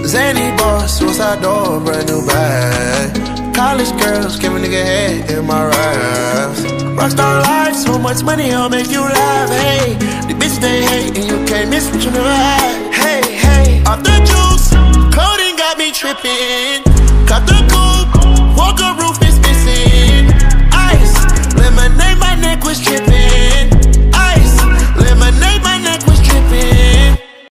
Zany boss, suicide door, brand new bag. College girls, give a nigga head in my raps. Rockstar life, so much money, I'll make you laugh. Hey, the bitch they hate, and you can't miss what you never had. Hey, hey, off the juice, coding got me tripping.